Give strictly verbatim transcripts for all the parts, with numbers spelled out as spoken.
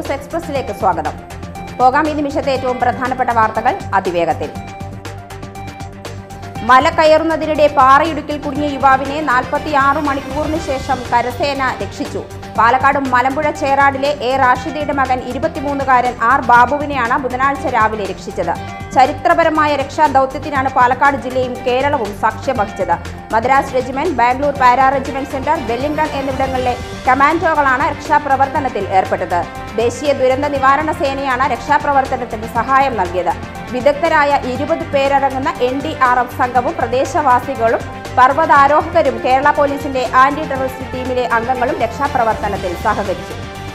News എക്സ്പ്രസിലേക്ക് സ്വാഗതം. പോകാം ഈ നിമിഷത്തെ ഏറ്റവും പ്രധാനപ്പെട്ട വാർത്തകൾ അതിവേഗത്തിൽ. മല കയറുന്നതിനിടെ പാറയിടുക്കിൽ കുടുങ്ങിയ യുവാവിനെ നാൽപ്പത്തിയാറ് മണിക്കൂറിന് ശേഷം കരസേന രക്ഷിച്ചു. പാലക്കാട് മലമ്പുഴ ചേറാടിലെ എ റാഷിദയുടെ മകൻ ഇരുപത്തിമൂന്നുകാരൻ ആർ ബാബുവിനെയാണ് ബുധനാഴ്ച രാവിലെ രക്ഷിച്ചത്. ചരിത്രപരമായ രക്ഷാ ദൗത്യത്തിനാണ് പാലക്കാട് ജില്ലയും കേരളവും സാക്ഷ്യം വഹിച്ചത്. Madras regiment, Bangalore para regiment centre, Wellington എന്നിവിടങ്ങളിലെ കമാൻഡോകളാണ് രക്ഷാപ്രവർത്തനത്തിൽ ഏർപ്പെട്ടത്. ദേശീയ ദുരന്ത നിവാരണ സേനയാണ് രക്ഷാപ്രവർത്തനത്തിന് സഹായം നൽകിയത്. വിദഗ്ധരായ ഇരുപത് പേരടങ്ങുന്ന എൻ ഡി ആർ എഫ് സംഘവും പ്രദേശവാസികളും പർവ്വതാരോഹകരും കേരള പോലീസിന്റെ ആന്റി ടെററിസ്റ്റ് ടീമിലെ അംഗങ്ങളും രക്ഷാപ്രവർത്തനത്തിൽ സഹകരിച്ചു.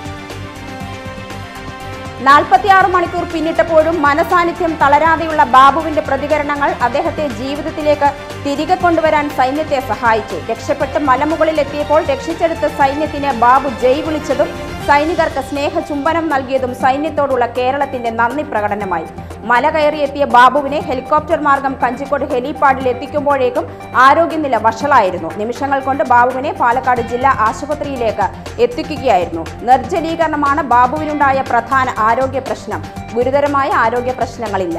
നാൽപ്പത്തിയാറ് മണിക്കൂർ പിന്നിട്ടപ്പോഴും മനസാന്നിധ്യം തളരാതെയുള്ള ബാബുവിന്റെ പ്രതികരണങ്ങൾ അദ്ദേഹത്തെ ജീവിതത്തിലേക്ക് തിരികെ കൊണ്ടുവരാൻ സൈന്യത്തെ സഹായിച്ചു. രക്ഷപ്പെട്ട് മലമുകളിൽ എത്തിയപ്പോൾ രക്ഷിച്ചെടുത്ത സൈന്യത്തിന് ബാബു ജയ് വിളിച്ചതും സൈനികർക്ക് സ്നേഹചുംബനം നൽകിയതും സൈന്യത്തോടുള്ള കേരളത്തിന്റെ നന്ദി പ്രകടനമായി. മല കയറിയെത്തിയ ബാബുവിനെ ഹെലികോപ്റ്റർ മാർഗം കഞ്ചിക്കോട് ഹെലിപാഡിൽ എത്തിക്കുമ്പോഴേക്കും ആരോഗ്യനില വഷളായിരുന്നു. നിമിഷങ്ങൾ കൊണ്ട് ബാബുവിനെ പാലക്കാട് ജില്ലാ ആശുപത്രിയിലേക്ക് എത്തിക്കുകയായിരുന്നു. നിർജ്ജലീകരണമാണ് ബാബുവിനുണ്ടായ പ്രധാന ആരോഗ്യ പ്രശ്നം. ഗുരുതരമായ ആരോഗ്യ പ്രശ്നങ്ങളില്ല.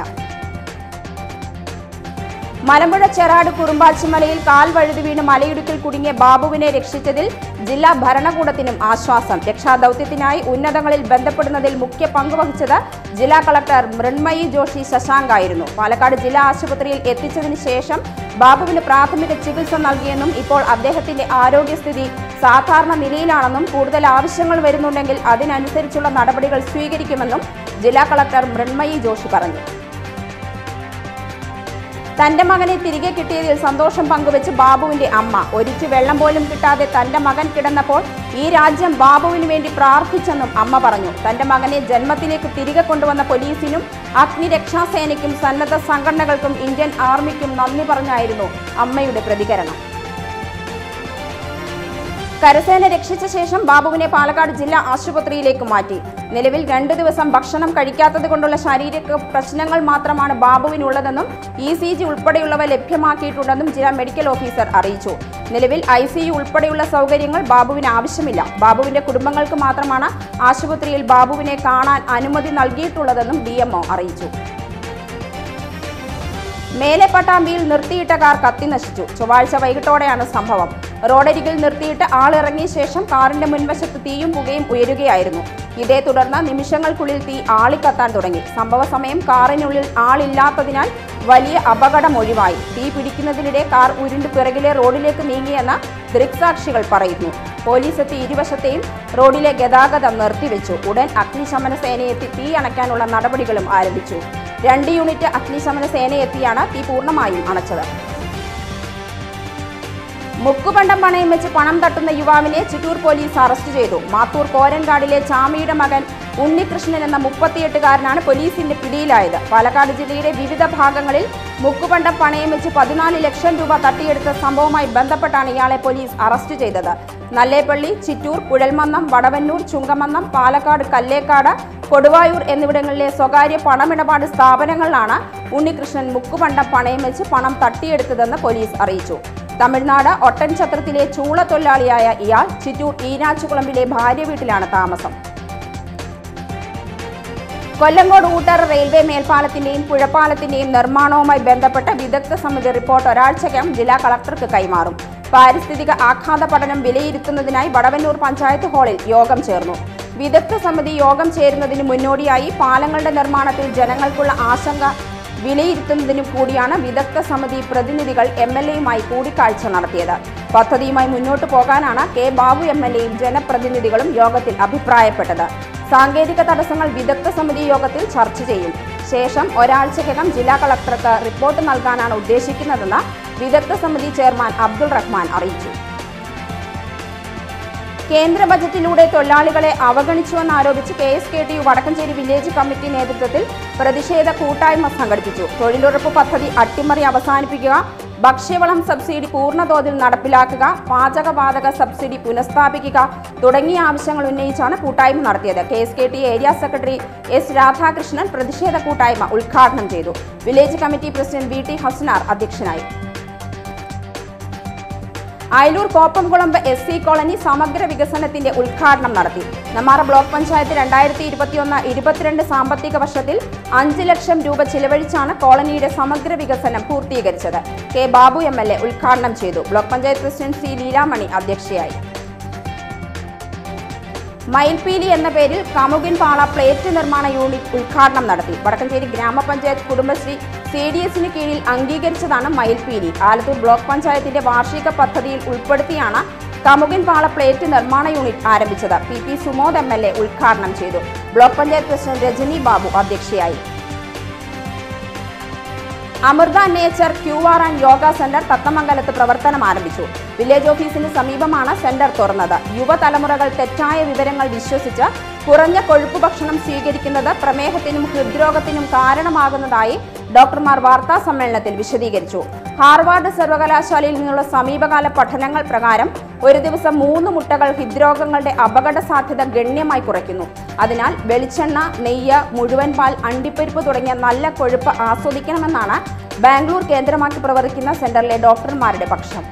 മലമ്പുഴ ചെറാട് കുറുമ്പാച്ചിമലയിൽ കാൽ വഴുതി വീണ് മലയിടുക്കിൽ കുടുങ്ങിയ ബാബുവിനെ രക്ഷിച്ചതിൽ ജില്ലാ ഭരണകൂടത്തിനും ആശ്വാസം. രക്ഷാദൌത്യത്തിനായി ഉന്നതങ്ങളിൽ ബന്ധപ്പെടുന്നതിൽ മുഖ്യ പങ്കുവഹിച്ചത് ജില്ലാ കളക്ടർ മൃണ്മയി ജോഷി ശശാങ്ക് ആയിരുന്നു. പാലക്കാട് ജില്ലാ ആശുപത്രിയിൽ എത്തിച്ചതിന് ശേഷം ബാബുവിന് പ്രാഥമിക ചികിത്സ നൽകിയെന്നും ഇപ്പോൾ അദ്ദേഹത്തിന്റെ ആരോഗ്യസ്ഥിതി സാധാരണ നിലയിലാണെന്നും കൂടുതൽ ആവശ്യങ്ങൾ വരുന്നുണ്ടെങ്കിൽ അതിനനുസരിച്ചുള്ള നടപടികൾ സ്വീകരിക്കുമെന്നും ജില്ലാ കളക്ടർ മൃണ്മയി ജോഷി പറഞ്ഞു. തന്റെ മകനെ തിരികെ കിട്ടിയതിൽ സന്തോഷം പങ്കുവെച്ച് ബാബുവിന്റെ അമ്മ. ഒരിറ്റു വെള്ളം പോലും കിട്ടാതെ തന്റെ മകൻ കിടന്നപ്പോൾ ഈ രാജ്യം ബാബുവിന് വേണ്ടി പ്രാർത്ഥിച്ചെന്നും അമ്മ പറഞ്ഞു. തന്റെ മകനെ ജന്മത്തിലേക്ക് തിരികെ കൊണ്ടുവന്ന പോലീസിനും അഗ്നിരക്ഷാസേനയ്ക്കും സന്നദ്ധ സംഘടനകൾക്കും ഇന്ത്യൻ ആർമിക്കും നന്ദി പറഞ്ഞായിരുന്നു അമ്മയുടെ പ്രതികരണം. കരസേന രക്ഷിച്ച ശേഷം ബാബുവിനെ പാലക്കാട് ജില്ലാ ആശുപത്രിയിലേക്ക് മാറ്റി. നിലവിൽ രണ്ടു ദിവസം ഭക്ഷണം കഴിക്കാത്തത് കൊണ്ടുള്ള ശാരീരിക പ്രശ്നങ്ങൾ മാത്രമാണ് ബാബുവിനുള്ളതെന്നും ഇ സി ജി ഉൾപ്പെടെയുള്ളവ ലഭ്യമാക്കിയിട്ടുണ്ടെന്നും ജില്ലാ മെഡിക്കൽ ഓഫീസർ അറിയിച്ചു. നിലവിൽ ഐ സി യു ഉൾപ്പെടെയുള്ള സൗകര്യങ്ങൾ ബാബുവിന് ആവശ്യമില്ല. ബാബുവിന്റെ കുടുംബങ്ങൾക്ക് മാത്രമാണ് ആശുപത്രിയിൽ ബാബുവിനെ കാണാൻ അനുമതി നൽകിയിട്ടുള്ളതെന്നും ഡി എം ഒ അറിയിച്ചു. മേലെ പട്ടാമ്പിയിൽ നിർത്തിയിട്ട കാർ കത്തിനശിച്ചു. ചൊവ്വാഴ്ച വൈകിട്ടോടെയാണ് സംഭവം. റോഡരികിൽ നിർത്തിയിട്ട് ആളിറങ്ങിയ ശേഷം കാറിന്റെ മുൻവശത്ത് തീയും പുകയും ഉയരുകയായിരുന്നു. ഇതേ തുടർന്ന് നിമിഷങ്ങൾക്കുള്ളിൽ തീ ആളിക്കത്താൻ തുടങ്ങി. സംഭവ സമയം കാറിനുള്ളിൽ ആളില്ലാത്തതിനാൽ വലിയ അപകടം ഒഴിവായി. തീ പിടിക്കുന്നതിനിടെ കാർ ഉരുണ്ട് പിറകിലെ റോഡിലേക്ക് നീങ്ങിയെന്ന് ദൃക്സാക്ഷികൾ പറയുന്നു. പോലീസ് എത്തി ഇരുവശത്തെയും റോഡിലെ ഗതാഗതം നിർത്തിവെച്ചു. ഉടൻ അഗ്നിശമന സേനയെത്തി തീ അണയ്ക്കാനുള്ള നടപടികളും ആരംഭിച്ചു. രണ്ട് യൂണിറ്റ് അഗ്നിശമന സേനയെത്തിയാണ് തീ പൂർണ്ണമായും അണച്ചത്. മുക്കുപണ്ടം പണയം വെച്ച് പണം തട്ടുന്ന യുവാവിനെ ചിറ്റൂർ പോലീസ് അറസ്റ്റ് ചെയ്തു. മാത്തൂർ കോരൻകാടിലെ ചാമിയുടെ മകൻ ഉണ്ണികൃഷ്ണൻ എന്ന മുപ്പത്തിയെട്ടുകാരനാണ് പോലീസിന്റെ പിടിയിലായത്. പാലക്കാട് ജില്ലയുടെ വിവിധ ഭാഗങ്ങളിൽ മുക്കുപണ്ടം പണയം വെച്ച് പതിനാല് ലക്ഷം രൂപ തട്ടിയെടുത്ത സംഭവവുമായി ബന്ധപ്പെട്ടാണ് ഇയാളെ പോലീസ് അറസ്റ്റ് ചെയ്തത്. നല്ലേപ്പള്ളി, ചിറ്റൂർ, കുഴൽമന്നം, വടവന്നൂർ, ചുങ്കമന്നം, പാലക്കാട് കല്ലേക്കാട്, കൊടുവായൂർ എന്നിവിടങ്ങളിലെ സ്വകാര്യ പണമിടപാട് സ്ഥാപനങ്ങളിലാണ് ഉണ്ണികൃഷ്ണൻ മുക്കുപണ്ടം പണയം വെച്ച് പണം തട്ടിയെടുത്തതെന്ന് പോലീസ് അറിയിച്ചു. തമിഴ്നാട് ഒട്ടൻചത്രത്തിലെ ചൂളത്തൊഴിലാളിയായ ഇയാൾ ചിറ്റൂർ ഈനാച്ചുകുളമ്പിലെ ഭാര്യ വീട്ടിലാണ് താമസം. കൊല്ലങ്കോട് ഊട്ടർ റെയിൽവേ മേൽപ്പാലത്തിന്റെയും പുഴപ്പാലത്തിന്റെയും നിർമ്മാണവുമായി ബന്ധപ്പെട്ട വിദഗ്ധ സമിതി റിപ്പോർട്ട് ഒരാഴ്ചയ്ക്കകം ജില്ലാ കളക്ടർക്ക് കൈമാറും. പാരിസ്ഥിതിക ആഘാത പഠനം വിലയിരുത്തുന്നതിനായി വടവന്നൂർ പഞ്ചായത്ത് ഹാളിൽ യോഗം ചേർന്നു. വിദഗ്ധ സമിതി യോഗം ചേരുന്നതിന് മുന്നോടിയായി പാലങ്ങളുടെ നിർമ്മാണത്തിൽ ജനങ്ങൾക്കുള്ള ആശങ്ക വിലയിരുത്തുന്നതിനും കൂടിയാണ് വിദഗ്ധ സമിതി പ്രതിനിധികൾ എം എൽ എയുമായി കൂടിക്കാഴ്ച നടത്തിയത്. പദ്ധതിയുമായി മുന്നോട്ടു പോകാനാണ് കെ ബാബു എം എൽ എയും ജനപ്രതിനിധികളും യോഗത്തിൽ അഭിപ്രായപ്പെട്ടത്. സാങ്കേതിക തടസ്സങ്ങൾ വിദഗ്ധ സമിതി യോഗത്തിൽ ചർച്ച ചെയ്യും. ശേഷം ഒരാഴ്ചയ്ക്കകം ജില്ലാ കളക്ടർക്ക് റിപ്പോർട്ട് നൽകാനാണ് ഉദ്ദേശിക്കുന്നതെന്ന് വിദഗ്ധ സമിതി ചെയർമാൻ അബ്ദുൾ റഹ്മാൻ അറിയിച്ചു. കേന്ദ്ര ബജറ്റിലൂടെ തൊഴിലാളികളെ അവഗണിച്ചുവെന്നാരോപിച്ച് K S K T U Vadakkencherry village committee നേതൃത്വത്തിൽ പ്രതിഷേധ കൂട്ടായ്മ സംഘടിപ്പിച്ചു. തൊഴിലുറപ്പ് പദ്ധതി അട്ടിമറി അവസാനിപ്പിക്കുക, ഭക്ഷ്യവളം സബ്സിഡി പൂർണ്ണതോതിൽ നടപ്പിലാക്കുക, പാചകവാതക സബ്സിഡി പുനഃസ്ഥാപിക്കുക തുടങ്ങിയ ആവശ്യങ്ങൾ ഉന്നയിച്ചാണ് കൂട്ടായ്മ നടത്തിയത്. K S K T area secretary S Radhakrishnan പ്രതിഷേധ കൂട്ടായ്മ ഉദ്ഘാടനം ചെയ്തു. Village committee president V T Hasanar അധ്യക്ഷനായി. Ayalur Koppamkulambu S C colony സമഗ്ര വികസനത്തിന്റെ ഉദ്ഘാടനം നടത്തി. നെന്മാറ ബ്ലോക്ക് പഞ്ചായത്ത് രണ്ടായിരത്തി ഇരുപത്തിയൊന്ന് ഇരുപത്തിരണ്ട് സാമ്പത്തിക വർഷത്തിൽ അഞ്ച് ലക്ഷം രൂപ ചിലവഴിച്ചാണ് കോളനിയുടെ സമഗ്ര വികസനം പൂർത്തീകരിച്ചത്. K Babu M L A ഉദ്ഘാടനം ചെയ്തു. Block panchayat president C Leelamani അധ്യക്ഷയായി. മയിൽപീലി എന്ന പേരിൽ കമുകിൻപാള പ്ലേറ്റ് നിർമ്മാണ യൂണിറ്റ് ഉദ്ഘാടനം നടത്തി. വടക്കഞ്ചേരി ഗ്രാമപഞ്ചായത്ത് കുടുംബശ്രീ സി ഡി എസിന് കീഴിൽ അംഗീകരിച്ചതാണ് മയിൽപീലി. ആലത്തൂർ ബ്ലോക്ക് പഞ്ചായത്തിന്റെ വാർഷിക പദ്ധതിയിൽ ഉൾപ്പെടുത്തിയാണ് കമുകിൻപാള പ്ലേറ്റ് നിർമ്മാണ യൂണിറ്റ് ആരംഭിച്ചത്. P P Sumod M L A ഉദ്ഘാടനം ചെയ്തു. ബ്ലോക്ക് പഞ്ചായത്ത് പ്രസിഡന്റ് രജനി ബാബു അധ്യക്ഷയായി. Amrita nature Q R and yoga centre തത്തമംഗലത്ത് പ്രവർത്തനം ആരംഭിച്ചു. വില്ലേജ് ഓഫീസിന് സമീപമാണ് സെന്റർ തുറന്നത്. യുവതലമുറകൾ തെറ്റായ വിവരങ്ങൾ വിശ്വസിച്ച് കുറഞ്ഞ കൊഴുപ്പ് ഭക്ഷണം സ്വീകരിക്കുന്നത് പ്രമേഹത്തിനും ഹൃദ്രോഗത്തിനും കാരണമാകുന്നതായി ഡോക്ടർമാർ വാർത്താ സമ്മേളനത്തിൽ വിശദീകരിച്ചു. ഹാർവാർഡ് സർവകലാശാലയിൽ നിന്നുള്ള സമീപകാല പഠനങ്ങൾ പ്രകാരം ഒരു ദിവസം മൂന്ന് മുട്ടകൾ ഹൃദ്രോഗങ്ങളുടെ അപകട സാധ്യത ഗണ്യമായി കുറയ്ക്കുന്നു. അതിനാൽ വെളിച്ചെണ്ണ, നെയ്യ്, മുഴുവൻ പാൽ, അണ്ടിപ്പരിപ്പ് തുടങ്ങിയ നല്ല കൊഴുപ്പ് ആസ്വദിക്കണമെന്നാണ് ബാംഗ്ലൂർ കേന്ദ്രമാക്കി പ്രവർത്തിക്കുന്ന സെന്ററിലെ ഡോക്ടർമാരുടെ പക്ഷം.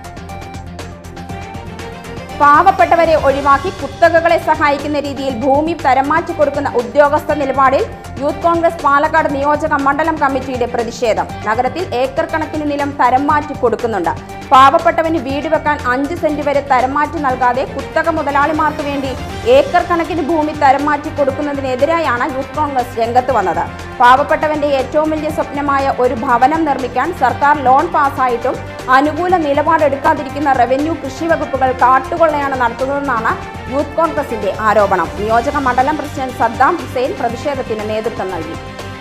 പാവപ്പെട്ടവരെ ഒഴിവാക്കി കുത്തകകളെ സഹായിക്കുന്ന രീതിയിൽ ഭൂമി തരം മാറ്റി കൊടുക്കുന്ന ഉദ്യോഗസ്ഥ നിലപാടിൽ യൂത്ത് കോൺഗ്രസ് പാലക്കാട് നിയോജക മണ്ഡലം കമ്മിറ്റിയുടെ പ്രതിഷേധം. നഗരത്തിൽ ഏക്കർ കണക്കിന് നിലം തരം മാറ്റി കൊടുക്കുന്നുണ്ട്. പാവപ്പെട്ടവന് വീട് വെക്കാൻ അഞ്ച് സെന്റ് വരെ തരം മാറ്റി നൽകാതെ കുത്തക മുതലാളിമാർക്ക് വേണ്ടി ഏക്കർ കണക്കിന് ഭൂമി തരം മാറ്റി കൊടുക്കുന്നതിനെതിരായാണ് യൂത്ത് കോൺഗ്രസ് രംഗത്ത് വന്നത്. പാവപ്പെട്ടവന്റെ ഏറ്റവും വലിയ സ്വപ്നമായ ഒരു ഭവനം നിർമ്മിക്കാൻ സർക്കാർ ലോൺ പാസ്സായിട്ടും അനുകൂല നിലപാടെടുക്കാതിരിക്കുന്ന റവന്യൂ, കൃഷി വകുപ്പുകൾ കാട്ടുകൊള്ളയാണ് നടത്തുന്നതെന്നാണ് യൂത്ത് കോൺഗ്രസിന്റെ ആരോപണം. നിയോജക മണ്ഡലം പ്രസിഡന്റ് സദ്ദാം ഹുസൈൻ പ്രതിഷേധത്തിന് നേതൃത്വം നൽകി.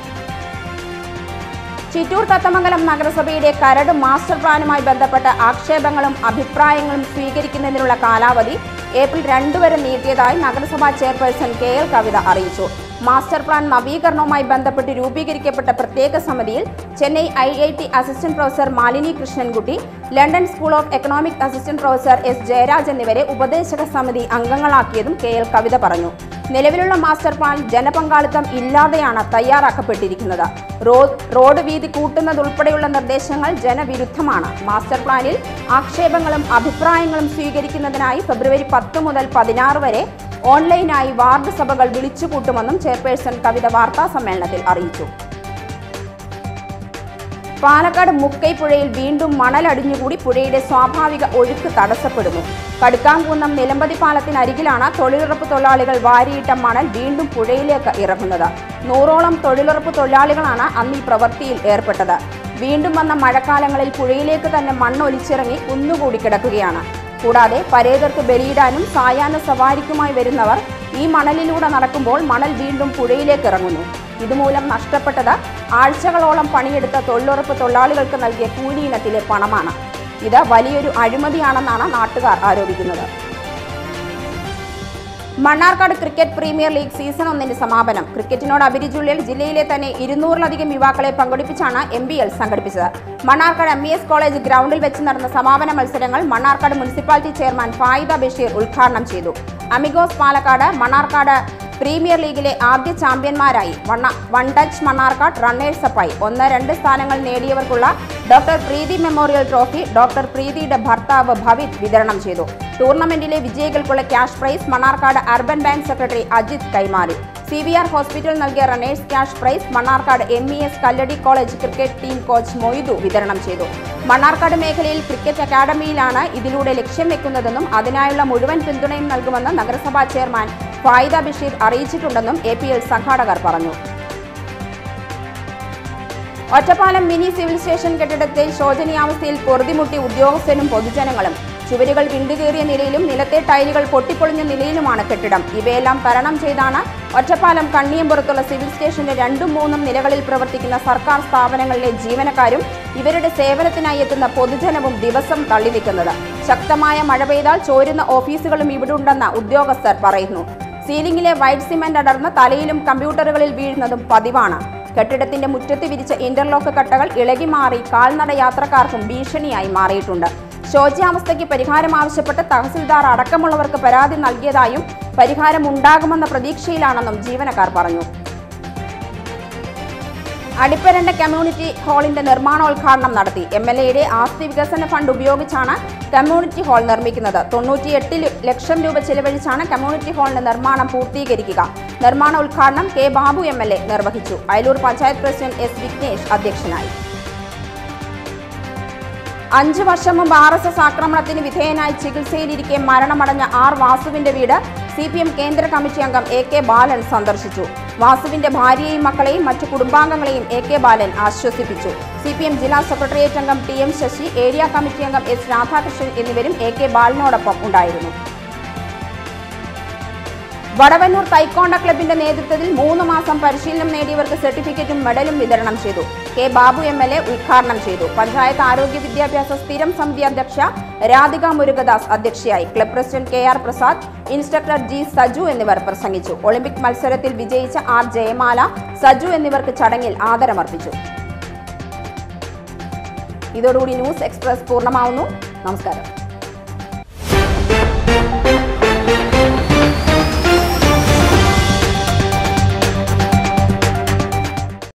ചിറ്റൂർ തത്തമംഗലം നഗരസഭയുടെ കരട് മാസ്റ്റർ പ്ലാനുമായി ബന്ധപ്പെട്ട ആക്ഷേപങ്ങളും അഭിപ്രായങ്ങളും സ്വീകരിക്കുന്നതിനുള്ള കാലാവധി ഏപ്രിൽ രണ്ട് വരെ നീട്ടിയതായി നഗരസഭാ ചെയർപേഴ്സൺ കെ എൽ കവിത അറിയിച്ചു. മാസ്റ്റർ പ്ലാൻ നവീകരണവുമായി ബന്ധപ്പെട്ട് രൂപീകരിക്കപ്പെട്ട പ്രത്യേക സമിതിയിൽ Chennai I I T assistant professor Malini Krishnankutty, London school of economic assistant professor S Jayaraj എന്നിവരെ ഉപദേശക സമിതി അംഗങ്ങളാക്കിയതും കെ എൽ കവിത പറഞ്ഞു. നിലവിലുള്ള മാസ്റ്റർ പ്ലാൻ ജനപങ്കാളിത്തം ഇല്ലാതെയാണ് തയ്യാറാക്കപ്പെട്ടിരിക്കുന്നത്. റോഡ് റോഡ് വീതി കൂട്ടുന്നതുൾപ്പെടെയുള്ള നിർദ്ദേശങ്ങൾ ജനവിരുദ്ധമാണ്. മാസ്റ്റർ പ്ലാനിൽ ആക്ഷേപങ്ങളും അഭിപ്രായങ്ങളും സ്വീകരിക്കുന്നതിനായി ഫെബ്രുവരി പത്ത് മുതൽ പതിനാറ് വരെ ഓൺലൈനായി വാർഡ് സഭകൾ വിളിച്ചുകൂട്ടുമെന്നും ചെയർപേഴ്സൺ കവിത വാർത്താ സമ്മേളനത്തിൽ അറിയിച്ചു. പാലക്കാട് മുക്കൈ പുഴയിൽ വീണ്ടും മണലടിഞ്ഞുകൂടി പുഴയുടെ സ്വാഭാവിക ഒഴുക്ക് തടസ്സപ്പെടുന്നു. കടുക്കാംകുന്നം നിലമ്പതി പാലത്തിനരികിലാണ് തൊഴിലുറപ്പ് തൊഴിലാളികൾ വാരിയിട്ട മണൽ വീണ്ടും പുഴയിലേക്ക് ഇറങ്ങുന്നത്. നൂറോളം തൊഴിലുറപ്പ് തൊഴിലാളികളാണ് അന്ന് ഈ പ്രവൃത്തിയിൽ ഏർപ്പെട്ടത്. വീണ്ടും വന്ന മഴക്കാലങ്ങളിൽ പുഴയിലേക്ക് തന്നെ മണ്ണ് ഒലിച്ചിറങ്ങി കുന്നുകൂടി കിടക്കുകയാണ്. കൂടാതെ പരേതർക്ക് ബലിയിടാനും സായാഹ്ന സവാരിക്കുമായി വരുന്നവർ ഈ മണലിലൂടെ നടക്കുമ്പോൾ മണൽ വീണ്ടും പുഴയിലേക്ക് ഇറങ്ങുന്നു. ഇതുമൂലം നഷ്ടപ്പെട്ടത് ആഴ്ചകളോളം പണിയെടുത്ത തൊഴിലുറപ്പ് തൊഴിലാളികൾക്ക് നൽകിയ കൂലി ഇനത്തിലെ പണമാണ്. ഇത് വലിയൊരു അഴിമതിയാണെന്നാണ് നാട്ടുകാർ ആരോപിക്കുന്നത്. Mannarkkad cricket premier league season ഒന്നിന്റെ സമാപനം. ക്രിക്കറ്റിനോട് അഭിരുചിയുള്ള ജില്ലയിലെ തന്നെ ഇരുന്നൂറിലധികം യുവാക്കളെ പങ്കെടുപ്പിച്ചാണ് എം ബി എൽ സംഘടിപ്പിച്ചത്. Mannarkkad M E S college ഗ്രൗണ്ടിൽ വെച്ച് നടന്ന സമാപന മത്സരങ്ങൾ മണ്ണാർക്കാട് മുനിസിപ്പാലിറ്റി ചെയർമാൻ ഫായിദ ബഷീർ ഉദ്ഘാടനം ചെയ്തു. അമിഗോസ് പാലക്കാട് മണ്ണാർക്കാട് പ്രീമിയർ ലീഗിലെ ആദ്യ ചാമ്പ്യന്മാരായി. വൺ ടച്ച് മണ്ണാർക്കാട് റണ്ണേഴ്സ് അപ്പായി. ഒന്ന് രണ്ട് സ്ഥാനങ്ങൾ നേടിയവർക്കുള്ള doctor Preethi memorial trophy doctor പ്രീതിയുടെ ഭർത്താവ് ഭവിത് വിതരണം ചെയ്തു. ടൂർണമെന്റിലെ വിജയികൾക്കുള്ള cash prize Mannarkkad urban bank secretary Ajith കൈമാറി. സി വി ആർ ഹോസ്പിറ്റൽ നൽകിയ runners cash prize Mannarkkad M E S കല്ലടി college cricket team coach Moidu വിതരണം ചെയ്തു. മണ്ണാർക്കാട് മേഖലയിൽ ക്രിക്കറ്റ് അക്കാദമിയിലാണ് ഇതിലൂടെ ലക്ഷ്യം വെക്കുന്നതെന്നും അതിനായുള്ള മുഴുവൻ പിന്തുണയും നൽകുമെന്ന് നഗരസഭാ ചെയർമാൻ ഫായിദ ബഷീർ അറിയിച്ചിട്ടുണ്ടെന്നും എ പി എൽ സംഘാടകർ പറഞ്ഞു. ഒറ്റപ്പാലം മിനി സിവിൽ സ്റ്റേഷൻ കെട്ടിടത്തിൽ ശോചനീയാവസ്ഥയിൽ പൊറുതിമുട്ടി ഉദ്യോഗസ്ഥരും പൊതുജനങ്ങളും. ചുവരുകൾ വിണ്ടുകീറിയ നിലയിലും നിലത്തെ ടൈലുകൾ പൊട്ടിപ്പൊളിഞ്ഞ നിലയിലുമാണ് കെട്ടിടം. ഇവയെല്ലാം തരണം ചെയ്താണ് ഒറ്റപ്പാലം കണ്ണിയമ്പുറത്തുള്ള സിവിൽ സ്റ്റേഷന്റെ രണ്ടും മൂന്നും നിലകളിൽ പ്രവർത്തിക്കുന്ന സർക്കാർ സ്ഥാപനങ്ങളിലെ ജീവനക്കാരും ഇവരുടെ സേവനത്തിനായി എത്തുന്ന പൊതുജനവും ദിവസം തള്ളിനിൽക്കുന്നത്. ശക്തമായ മഴ പെയ്താൽ ചോരുന്ന ഓഫീസുകളും ഇവിടെ ഉണ്ടെന്ന് ഉദ്യോഗസ്ഥർ പറയുന്നു. സീലിംഗിലെ വൈറ്റ് സിമന്റ് അടർന്ന് തലയിലും കമ്പ്യൂട്ടറുകളിൽ വീഴുന്നതും പതിവാണ്. കെട്ടിടത്തിന്റെ മുറ്റത്ത് വിരിച്ച ഇന്റർലോക്ക് കട്ടകൾ ഇളകി മാറി കാൽനട യാത്രക്കാർക്കും ഭീഷണിയായി മാറിയിട്ടുണ്ട്. ശോച്യാവസ്ഥയ്ക്ക് പരിഹാരം ആവശ്യപ്പെട്ട് തഹസിൽദാർ അടക്കമുള്ളവർക്ക് പരാതി നൽകിയതായും പരിഹാരം ഉണ്ടാകുമെന്ന പ്രതീക്ഷയിലാണെന്നും ജീവനക്കാർ പറഞ്ഞു. അടിപ്പരണ്ട കമ്മ്യൂണിറ്റി ഹാളിന്റെ നിർമ്മാണോദ്ഘാടനം നടത്തി. എം എൽ എയുടെ ആസ്തി വികസന ഫണ്ട് ഉപയോഗിച്ചാണ് കമ്മ്യൂണിറ്റി ഹാൾ നിർമ്മിക്കുന്നത്. തൊണ്ണൂറ്റിയെട്ട് ലക്ഷം രൂപ ചെലവഴിച്ചാണ് കമ്മ്യൂണിറ്റി ഹാളിന്റെ നിർമ്മാണം പൂർത്തീകരിക്കുക. നിർമ്മാണോദ്ഘാടനം K Babu M L A നിർവഹിച്ചു. അയലൂർ പഞ്ചായത്ത് പ്രസിഡന്റ് എസ് വിഘ്നേഷ് അധ്യക്ഷനായി. അഞ്ചു വർഷം മുമ്പ് ആർ എസ് എസ് ആക്രമണത്തിന് വിധേയനായി ചികിത്സയിലിരിക്കെ മരണമടഞ്ഞ ആർ വാസുവിന്റെ വീട് സി പി എം കേന്ദ്ര കമ്മിറ്റി അംഗം എ കെ ബാലൻ സന്ദർശിച്ചു. വാസുവിന്റെ ഭാര്യയെയും മക്കളെയും മറ്റു കുടുംബാംഗങ്ങളെയും എ കെ ബാലൻ ആശ്വസിപ്പിച്ചു. സി പി എം ജില്ലാ സെക്രട്ടേറിയറ്റ് അംഗം T M Sasi, area committee അംഗം എസ് രാധാകൃഷ്ണൻ എന്നിവരും എ കെ ബാലനോടൊപ്പം ഉണ്ടായിരുന്നു. വടവന്നൂർ തൈക്കോണ്ട ക്ലബിന്റെ നേതൃത്വത്തിൽ മൂന്ന് മാസം പരിശീലനം നേടിയവർക്ക് സർട്ടിഫിക്കറ്റും മെഡലും വിതരണം ചെയ്തു. K Babu M L A ഉദ്ഘാടനം ചെയ്തു. പഞ്ചായത്ത് ആരോഗ്യ വിദ്യാഭ്യാസ സ്ഥിരം സമിതി അധ്യക്ഷ രാധിക മുരുകദാസ് അധ്യക്ഷയായി. Club president K R Prasad, instructor G Saju എന്നിവർ പ്രസംഗിച്ചു. ഒളിമ്പിക് മത്സരത്തിൽ വിജയിച്ച ആർ ജയമാല, സജു എന്നിവർക്ക് ചടങ്ങിൽ ആദരമർപ്പിച്ചു. ഇതോടുകൂടി ന്യൂസ് എക്സ്പ്രസ് പൂർണ്ണമാവുന്നു. നമസ്കാരം.